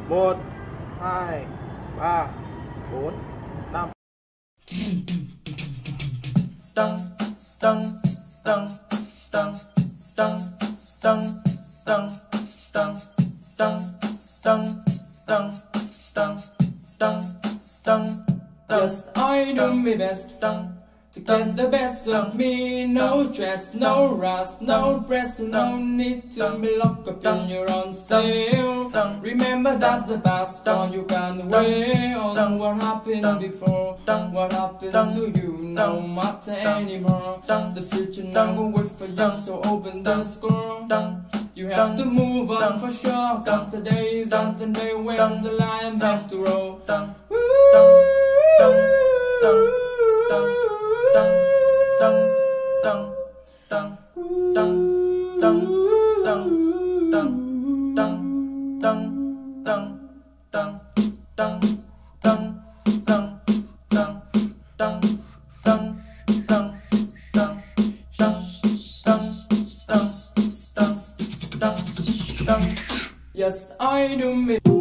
1, 2, 3, 4, 5. Tăng tăng tăng tăng tăng tăng tăng tăng tăng tăng tăng tăng tăng tăng. Yes, I do my best to get the best of me. No stress, no rush, no press, no need to be locked up in your own cell. Remember that the past gone, you can't weigh on what happened before. What happened to you no matter anymore. The future now will wait for you, so open the score. You have to move on for sure, cause today is not the day when the lion has to roll. Yes, I do me.